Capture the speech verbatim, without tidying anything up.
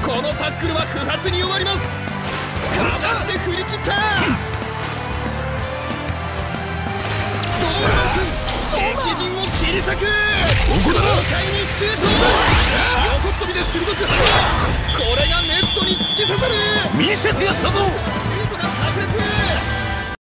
このタックルは不発に終わります。かわして振り切った。ドーラン君、敵陣を切り裂く。豪快にシュート。横っ飛びで鋭く入る。これがネットに突き刺さる。 見せてやったぞ。